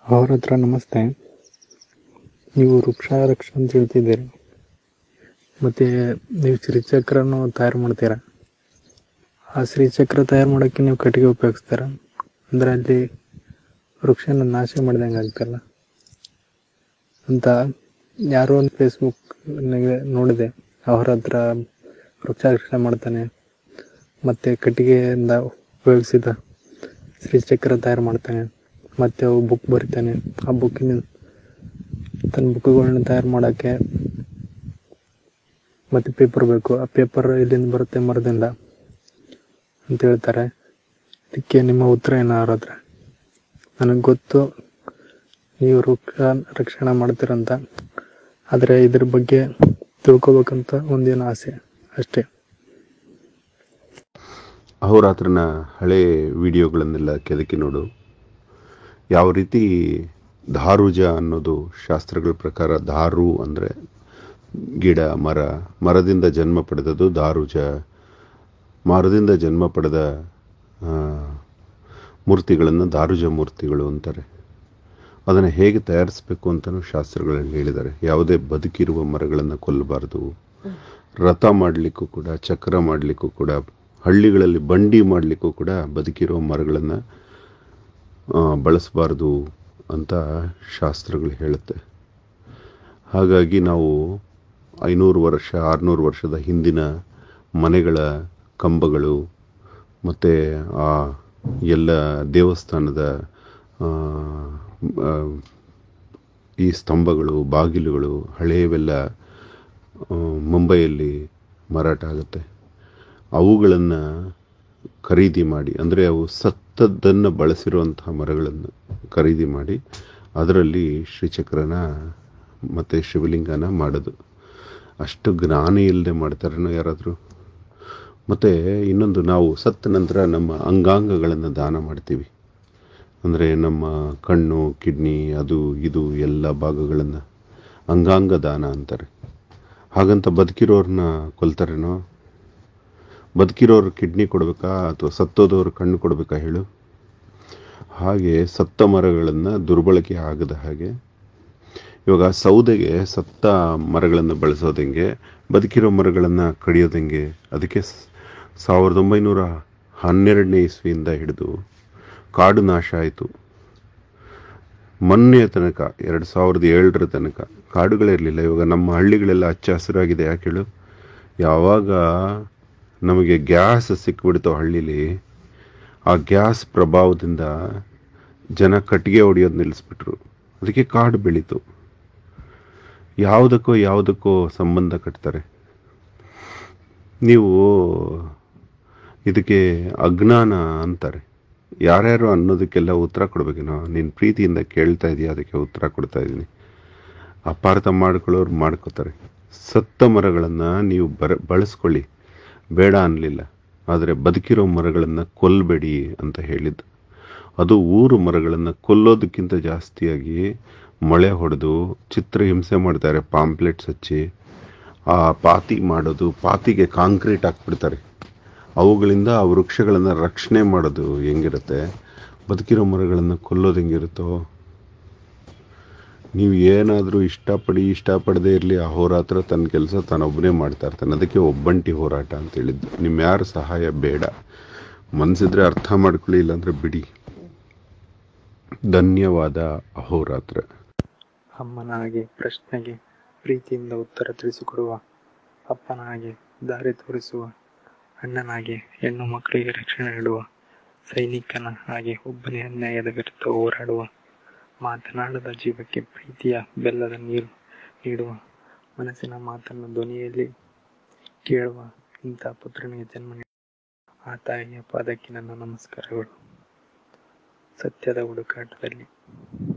ಅವರತ್ರ ನಮಸ್ತೆ. ನೀವು ವೃಕ್ಷ ರಕ್ಷ ಅಂತ ಹೇಳ್ತಿದ್ದೀರಿ, ಮತ್ತು ನೀವು ಶ್ರೀಚಕ್ರನೂ ತಯಾರು ಮಾಡ್ತೀರಾ. ಆ ಶ್ರೀಚಕ್ರ ತಯಾರು ಮಾಡೋಕ್ಕೆ ನೀವು ಕಟ್ಟಿಗೆ ಉಪಯೋಗಿಸ್ತೀರ, ಅಂದರೆ ಅಲ್ಲಿ ವೃಕ್ಷನ ನಾಶ ಮಾಡ್ದಂಗೆ ಆಗ್ತಲ್ಲ ಅಂತ ಯಾರೋ ಒಂದು ಫೇಸ್ಬುಕ್ನಾಗೆ ನೋಡಿದೆ. ಅವರತ್ರ ವೃಕ್ಷ ರಕ್ಷಣೆ ಮಾಡ್ತಾನೆ ಮತ್ತು ಕಟ್ಟಿಗೆಯಿಂದ ಉಪಯೋಗಿಸಿದ ಶ್ರೀಚಕ್ರ ತಯಾರು ಮಾಡ್ತಾನೆ, ಮತ್ತು ಅವು ಬುಕ್ ಬರಿತಾನೆ. ಆ ಬುಕ್ಕಿನ ತನ್ನ ಬುಕ್ಗಳನ್ನ ತಯಾರು ಮಾಡೋಕ್ಕೆ ಮತ್ತು ಪೇಪರ್ ಬೇಕು. ಆ ಪೇಪರ್ ಎಲ್ಲಿಂದ ಬರುತ್ತೆ? ಮರದಿಂದ ಅಂತ ಹೇಳ್ತಾರೆ. ಇದಕ್ಕೆ ನಿಮ್ಮ ಉತ್ತರ ಏನು ಅವರತ್ರ? ನನಗೆ ಗೊತ್ತು ನೀವು ವೃಕ್ಷ ರಕ್ಷಣೆ ಮಾಡ್ತೀರಂತ, ಆದರೆ ಇದ್ರ ಬಗ್ಗೆ ತಿಳ್ಕೊಬೇಕಂತ ಒಂದೇನು ಆಸೆ ಅಷ್ಟೇ. ಅಹೋರಾತ್ರನ ಹಳೆ ವಿಡಿಯೋಗಳನ್ನೆಲ್ಲ ಕೆದಕಿ ನೋಡು. ಯಾವ ರೀತಿ ಧಾರುಜ ಅನ್ನೋದು ಶಾಸ್ತ್ರಗಳ ಪ್ರಕಾರ, ಧಾರು ಅಂದರೆ ಗಿಡ, ಮರದಿಂದ ಜನ್ಮ ಪಡೆದದ್ದು ಧಾರುಜ. ಮರದಿಂದ ಜನ್ಮ ಪಡೆದ ಮೂರ್ತಿಗಳನ್ನು ಧಾರುಜ ಮೂರ್ತಿಗಳು ಅಂತಾರೆ. ಅದನ್ನು ಹೇಗೆ ತಯಾರಿಸಬೇಕು ಅಂತಲೂ ಶಾಸ್ತ್ರಗಳಲ್ಲಿ ಹೇಳಿದ್ದಾರೆ. ಯಾವುದೇ ಬದುಕಿರುವ ಮರಗಳನ್ನು ಕೊಲ್ಲಬಾರ್ದು. ರಥ ಮಾಡಲಿಕ್ಕೂ ಕೂಡ, ಚಕ್ರ ಮಾಡಲಿಕ್ಕೂ ಕೂಡ, ಹಳ್ಳಿಗಳಲ್ಲಿ ಬಂಡಿ ಮಾಡಲಿಕ್ಕೂ ಕೂಡ ಬದುಕಿರುವ ಮರಗಳನ್ನು ಬಳಸಬಾರ್ದು ಅಂತ ಶಾಸ್ತ್ರಗಳು ಹೇಳುತ್ತೆ. ಹಾಗಾಗಿ ನಾವು 500 ವರ್ಷ 600 ವರ್ಷದ ಹಿಂದಿನ ಮನೆಗಳ ಕಂಬಗಳು ಮತ್ತು ಆ ಎಲ್ಲ ದೇವಸ್ಥಾನದ ಈ ಸ್ತಂಭಗಳು, ಬಾಗಿಲುಗಳು ಹಳೆಯವೆಲ್ಲ ಮುಂಬೈಯಲ್ಲಿ ಮಾರಾಟ ಆಗುತ್ತೆ. ಅವುಗಳನ್ನು ಖರೀದಿ ಮಾಡಿ, ಅಂದರೆ ಅವು ಸತ್ತದ್ದನ್ನು ಬಳಸಿರುವಂತಹ ಮರಗಳನ್ನು ಖರೀದಿ ಮಾಡಿ ಅದರಲ್ಲಿ ಶ್ರೀಚಕ್ರನ ಮತ್ತು ಶಿವಲಿಂಗನ ಮಾಡೋದು. ಅಷ್ಟು ಜ್ಞಾನ ಇಲ್ಲದೆ ಮಾಡ್ತಾರೇನೋ ಯಾರಾದರೂ. ಮತ್ತು ಇನ್ನೊಂದು, ನಾವು ಸತ್ತ ನಂತರ ನಮ್ಮ ಅಂಗಾಂಗಗಳನ್ನು ದಾನ ಮಾಡ್ತೀವಿ. ಅಂದರೆ ನಮ್ಮ ಕಣ್ಣು, ಕಿಡ್ನಿ, ಅದು ಇದು ಎಲ್ಲ ಭಾಗಗಳನ್ನು ಅಂಗಾಂಗ ದಾನ ಅಂತಾರೆ. ಹಾಗಂತ ಬದುಕಿರೋರನ್ನ ಕೊಲ್ತಾರೇನೋ? ಬದುಕಿರೋರು ಕಿಡ್ನಿ ಕೊಡಬೇಕಾ ಅಥವಾ ಸತ್ತೋದವ್ರು ಕಣ್ಣು ಕೊಡಬೇಕಾ ಹೇಳು? ಹಾಗೆ ಸತ್ತ ಮರಗಳನ್ನು ದುರ್ಬಳಕೆ ಆಗದ ಹಾಗೆ, ಇವಾಗ ಸೌದೆಗೆ ಸತ್ತ ಮರಗಳನ್ನು ಬಳಸೋದೆಂಗೆ, ಬದುಕಿರೋ ಮರಗಳನ್ನು ಕಡಿಯೋದೆಂಗೆ? ಅದಕ್ಕೆ 1912ನೇ ಇಸ್ವಿಯಿಂದ ಹಿಡಿದು ಕಾಡು ನಾಶ ಆಯಿತು. ಮೊನ್ನೆಯ ತನಕ 2007ರ ತನಕ ಕಾಡುಗಳಿರಲಿಲ್ಲ. ಇವಾಗ ನಮ್ಮ ಹಳ್ಳಿಗಳೆಲ್ಲ ಹಚ್ಚ ಹಸಿರಾಗಿದೆ. ಯಾಕೆ ಹೇಳು? ಯಾವಾಗ ನಮಗೆ ಗ್ಯಾಸ್ ಸಿಕ್ಬಿಡ್ತು ಹಳ್ಳೀಲಿ, ಆ ಗ್ಯಾಸ್ ಪ್ರಭಾವದಿಂದ ಜನ ಕಟ್ಟಿಗೆ ಹೊಡೆಯೋದು ನಿಲ್ಲಿಸ್ಬಿಟ್ರು. ಅದಕ್ಕೆ ಕಾಡು ಬೆಳೀತು. ಯಾವುದಕ್ಕೋ ಸಂಬಂಧ ಕಟ್ತಾರೆ. ನೀವು ಇದಕ್ಕೆ ಅಜ್ಞಾನ ಅಂತಾರೆ. ಯಾರ್ಯಾರು ಅನ್ನೋದಕ್ಕೆಲ್ಲ ಉತ್ತರ ಕೊಡ್ಬೇಕೇನೋ? ನೀನು ಪ್ರೀತಿಯಿಂದ ಕೇಳ್ತಾ ಇದೀಯ, ಅದಕ್ಕೆ ಉತ್ತರ ಕೊಡ್ತಾ ಇದ್ದೀನಿ. ಅಪಾರ್ಥ ಮಾಡ್ಕೊಳ್ಳೋರು ಮಾಡ್ಕೋತಾರೆ. ಸತ್ತ ಮರಗಳನ್ನು ನೀವು ಬಳಸ್ಕೊಳ್ಳಿ, ಬೇಡ ಅನ್ನಲಿಲ್ಲ. ಆದರೆ ಬದುಕಿರೋ ಮರಗಳನ್ನು ಕೊಲ್ಲಬೇಡಿ ಅಂತ ಹೇಳಿದ್ದು. ಅದು ಊರು ಮರಗಳನ್ನು ಕೊಲ್ಲೋದಕ್ಕಿಂತ ಜಾಸ್ತಿಯಾಗಿ ಮೊಳೆ ಹೊಡೆದು ಚಿತ್ರಹಿಂಸೆ ಮಾಡ್ತಾರೆ. ಪಾಂಪ್ಲೆಟ್ಸ್ ಹಚ್ಚಿ ಆ ಪಾತಿ ಮಾಡೋದು, ಪಾತಿಗೆ ಕಾಂಕ್ರೀಟ್ ಹಾಕ್ಬಿಡ್ತಾರೆ. ಅವುಗಳಿಂದ ಆ ವೃಕ್ಷಗಳನ್ನು ರಕ್ಷಣೆ ಮಾಡೋದು ಹೆಂಗಿರುತ್ತೆ? ಬದುಕಿರೋ ಮರಗಳನ್ನು ಕೊಲ್ಲೋದು ಹೆಂಗಿರುತ್ತೋ? ನೀವು ಏನಾದರೂ ಇಷ್ಟಪಡದೇ ಇರಲಿ, ಅಹೋರಾತ್ರ ತನ್ನ ಕೆಲಸ ತಾನೊಬ್ಬನೇ ಮಾಡ್ತಾ ಇರ್ತಾನೆ. ಅದಕ್ಕೆ ಒಬ್ಬಂಟಿ ಹೋರಾಟ ಅಂತ ಹೇಳಿದ್ದು. ನಿಮ್ಮ ಯಾರ ಸಹಾಯ ಬೇಡ. ಮನಸ್ಸಿದ್ರೆ ಅರ್ಥ ಮಾಡ್ಕೊಳ್ಳಿ, ಇಲ್ಲಾಂದ್ರೆ ಬಿಡಿ. ಧನ್ಯವಾದ. ಅಹೋರಾತ್ರ. ಅಮ್ಮನಾಗಿ ಪ್ರಶ್ನೆಗೆ ಪ್ರೀತಿಯಿಂದ ಉತ್ತರ ತಿಳಿಸಿಕೊಡುವ, ಅಪ್ಪನಾಗಿ ದಾರಿ ತೋರಿಸುವ, ಅಣ್ಣನಾಗಿ ಹೆಣ್ಣು ಮಕ್ಕಳಿಗೆ ರಕ್ಷಣೆ ನೀಡುವ, ಸೈನಿಕನ ಹಾಗೆ ಒಬ್ಬನೇ ಅನ್ಯಾಯದ ವಿರುದ್ಧ ಹೋರಾಡುವ, ಮಾತನಾಡದ ಜೀವಕ್ಕೆ ಪ್ರೀತಿಯ ಬೆಲ್ಲದ ನೀರು ನೀಡುವ, ಮನಸ್ಸಿನ ಮಾತನ್ನು ಧ್ವನಿಯಲ್ಲಿ ಕೇಳುವ ಇಂಥ ಪುತ್ರನಿಗೆ ಜನ್ಮ ನೀಡುವ ಆ ತಾಯಿಯ ಪಾದಕ್ಕೆ ನನ್ನ ನಮಸ್ಕಾರಗಳು. ಸತ್ಯದ ಹುಡುಕಾಟದಲ್ಲಿ